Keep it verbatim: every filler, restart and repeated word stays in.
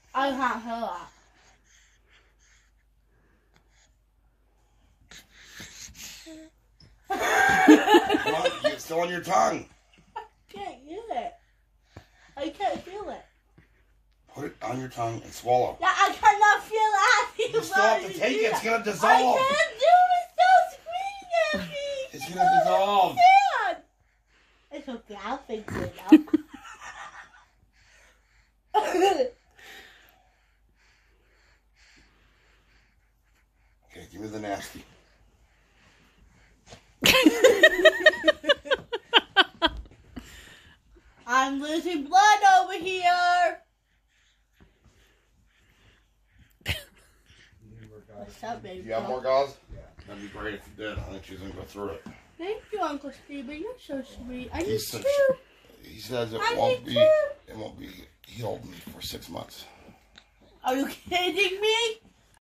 I can't feel that. It's still on your tongue. I can't get it. I can't feel it. Put it on your tongue and swallow. Yeah, I cannot feel it. You still have to take it. It's going to I dissolve. can't do it. Stop screaming at me. It's going to dissolve. I can't. It's okay. I'll fix it now. Okay, give me the nasty. I'm losing blood over here. What's up, baby? Do you have more gauze? Yeah. That'd be great if you did. I think she's going to go through it. Thank you, Uncle Steven. You're so sweet. I need He's two. such, he says it I won't need be two. it won't be healed for six months. Are you kidding me?